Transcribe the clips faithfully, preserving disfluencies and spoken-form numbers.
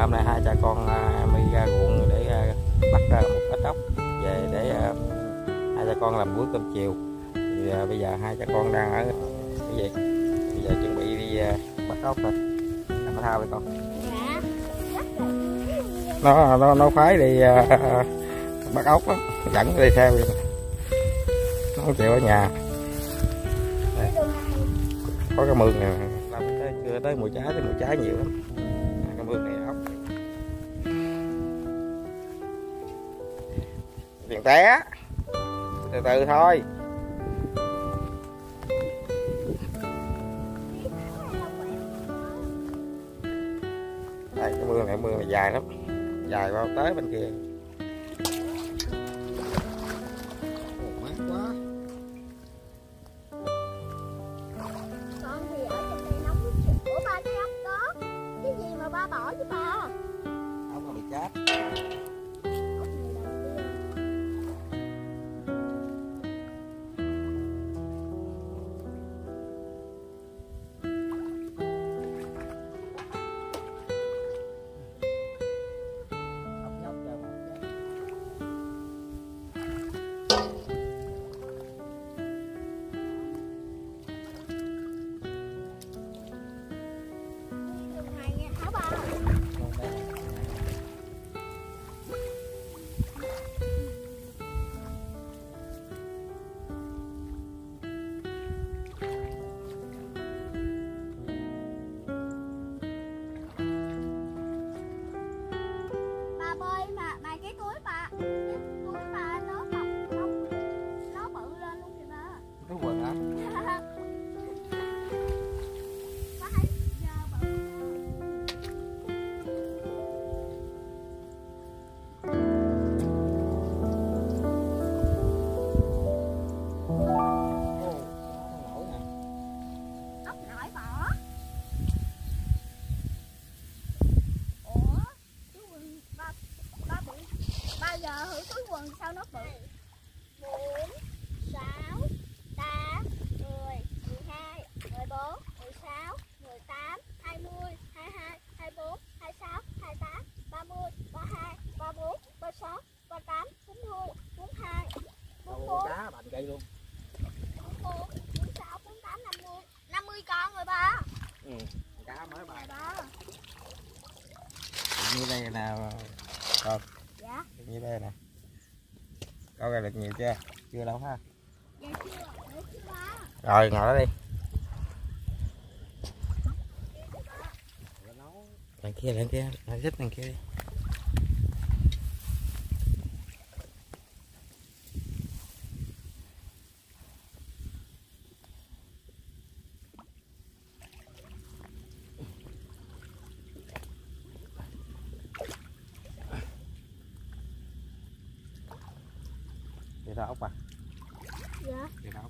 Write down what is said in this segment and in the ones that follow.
hôm nay hai cha con uh, đi ra ruộng để uh, bắt uh, một ít ốc về để uh, hai cha con làm bữa cơm chiều. Thì uh, bây giờ hai cha con đang ở cái gì? Bây giờ chuẩn bị đi uh, bắt ốc thôi. Làm cái thao đi con. Nó nó nó khoái đi uh, bắt ốc đó, dẫn đi theo đi. Nó không chịu ở nhà. Đây. Có cái mương này làm tới chưa tới mùa trái thì mùa trái nhiều lắm. Cái mương này ốc đừng té, từ từ thôi. Đây cái mương này mương này dài lắm, dài bao tới bên kia. Mát quá. Con thì ở trong đây nóng nước. Ủa ba cái ốc đó cái gì mà ba bỏ chứ ba? Ốc nó bị chết. Ốc này đầu tiên. Sao nó bự? Bốn, sáu, tám, mười, mười hai, mười bốn, mười sáu, mười tám, hai mươi, hai mươi hai, hai mươi bốn, hai mươi sáu, hai mươi tám, ba mươi, ba mươi hai, ba mươi bốn, ba mươi sáu, ba mươi tám, bốn mươi, bốn mươi hai, bốn mươi bốn. Cá bành cây luôn. bốn mươi bốn, bốn mươi sáu, bốn mươi tám, năm mươi. năm mươi con rồi ba. Ừ, cá mới bà. Đó. Như đây nè con. Dạ. Như đây nè. Có ra được nhiều chưa? Chưa đâu ha. Dạ chưa, để chưa ba. Rồi ngồi đó đi. Đằng kia, đằng kia, đằng thích đằng kia đi. Đi ra ốc à? Dạ. Đi ra ốc.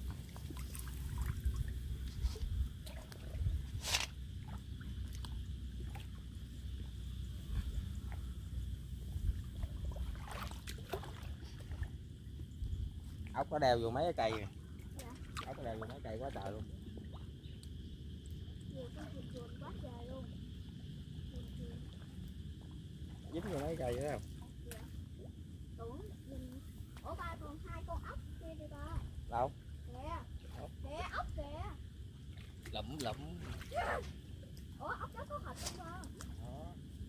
Ốc có đeo vô mấy cái cây nè. Dạ. Ốc có đeo vô mấy cây quá trời luôn. Nhiều con chuột chuột quá trời luôn. Dính vô mấy cây nữa không? Dạ. Tưởng mình... Ủa ba còn hai con ốc kia đi ba. Đâu? Kìa. Kìa ốc kìa. Lụm lụm. Ủa ốc đó có thịt không ba? Đó.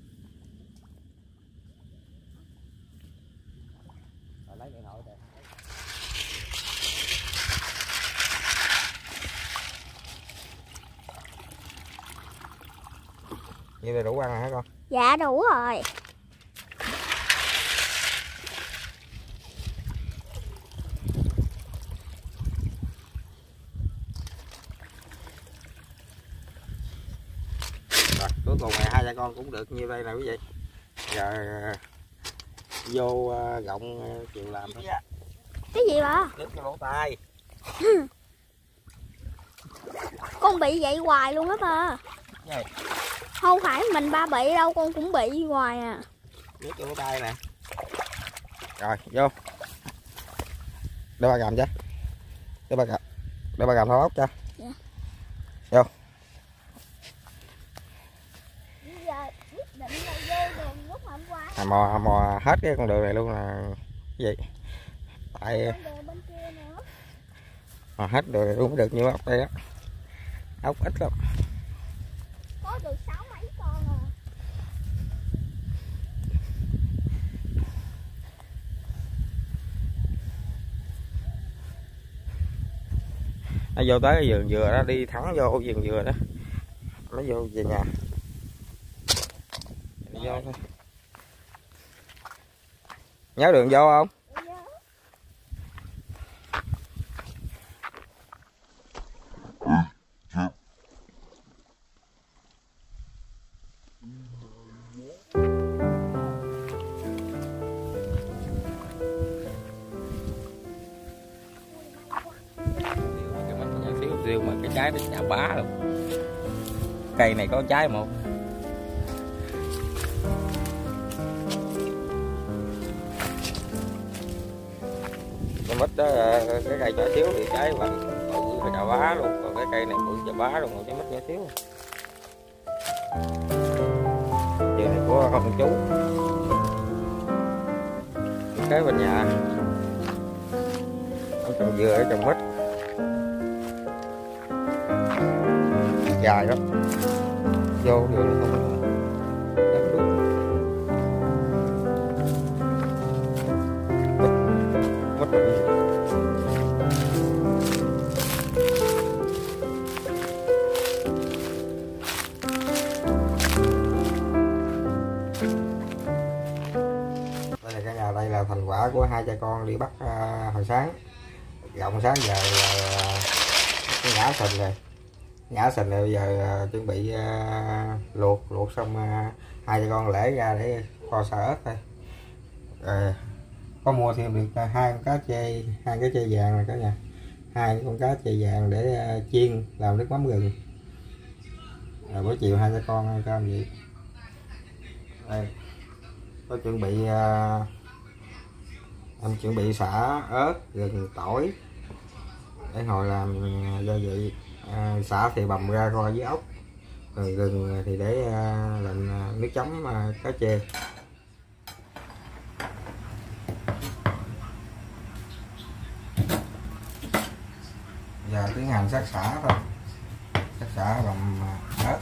Rồi lấy điện thoại kìa. Vậy là đủ ăn rồi hả con? Dạ đủ rồi. Rồi cuối cùng này hai cha con cũng được nhiêu đây nè quý vị. Giờ vô gọng chịu làm thôi. Cái gì ba? Đứt cái lỗ tai. Con bị vậy hoài luôn á ba. Gì? Không phải mình ba bị đâu, con cũng bị hoài à. Đứt cái lỗ tai nè. Rồi vô. Để ba gầm chứ. Để ba gầm. Để ba gầm tháo ốc cho. Dạ. Vô. Bây giờ quyết định là vô mò mò hết cái con đường này luôn là cái gì, tại mò hết đường này luôn mới được như ốc đây á, ốc ít lắm. Có được sáu mấy con à. Nó vô tới cái vườn dừa đó, đi thẳng vô vườn dừa đó, nó vô về nhà. Đi vô thôi. Nhớ đường vô không? Riêu mà cái trái nó chà bá luôn. Cây này có trái một. Cái mít đó, cái cây nhỏ xíu thì trái bằng bự cái chà bá luôn, còn cái cây này bự chà bá luôn, còn cái mít nhỏ xíu. Chuyện này của ông chú. Cái bên nhà ông trồng dừa ở trồng mít. Dài lắm, vô đường không đất nước. Mất mất đây là cái nhà, đây là thành quả của hai cha con đi bắt uh, hồi sáng. Gọng sáng giờ là uh, ngã sình rồi. Nhả sình rồi, bây giờ uh, chuẩn bị uh, luộc luộc xong uh, hai cha con lễ ra để kho xà ớt thôi. Uh, có mua thêm được uh, hai con cá chê, hai cái chê vàng này cả nhà, hai con cá chê vàng để uh, chiên làm nước mắm gừng. Rồi buổi chiều hai cha con ăn cơm vậy. Đây có chuẩn bị uh, em chuẩn bị xả ớt gừng tỏi để hồi làm gia vị. À, xả thì bầm ra coi với ốc, rồi gừng thì để à, làm nước chấm à, cá chê. Giờ tiến hành sắc xả thôi, sắc xả bầm ớt.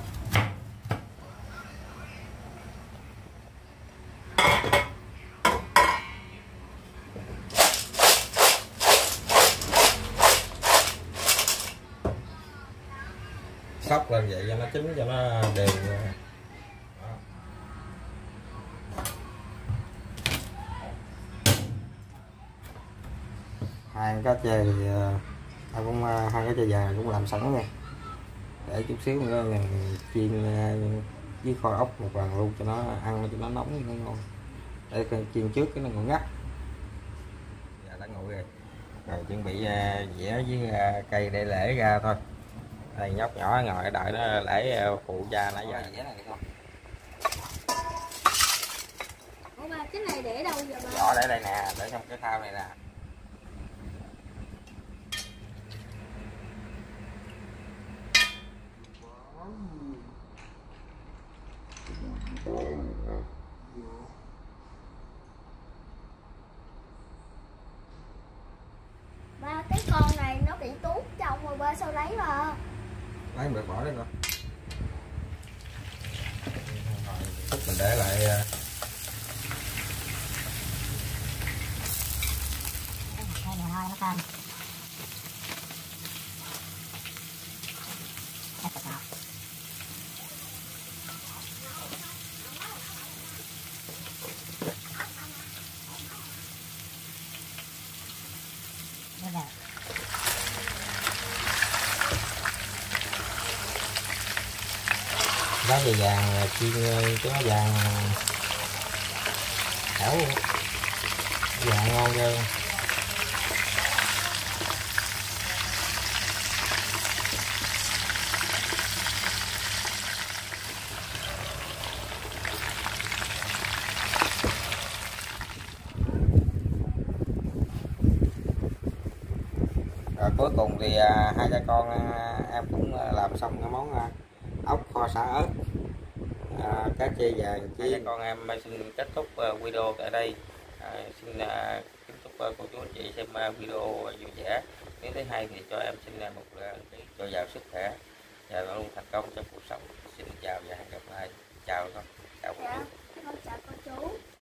Sóc lên vậy cho nó chín, cho nó đều. Hai cá chê thì à, cũng hai cá chê vàng cũng làm sẵn nha, để chút xíu nữa mình chiên với kho ốc một lần luôn cho nó ăn cho nó nóng nó ngon. Để chiên trước cái nó còn ngắt. Giờ đã nguội rồi, rồi chuẩn bị dẻ với cây để lễ ra thôi. Đây nhóc nhỏ ngồi đợi nó lễ phụ cha nãy giờ. Ủa ba, cái này để đâu vậy ba? Nhỏ để đây nè, để trong cái thau này nè. Ba, cái con này nó bị tuốt trong rồi ba, sao lấy ba? Lấy được bỏ đấy con. Phút mình để lại. Đây là thôi nó cơm. Lá dây vàng chiên cho nó vàng hảo, vàng ngon ghê. Rồi cuối cùng thì à, hai cha con à, em cũng làm xong cái món à, ốc kho xả ớt. À, là cá chê vàng chiên. Con em xin kết thúc video tại đây. À, xin uh, kính chúc uh, cô chú anh chị xem uh, video vui vẻ. Nếu thấy hay thì cho em xin uh, một uh, cho giàu sức khỏe và luôn thành công trong cuộc sống. Xin chào và hẹn gặp lại. Chào con. Chào cô chú. Dạ, con chào cô chú.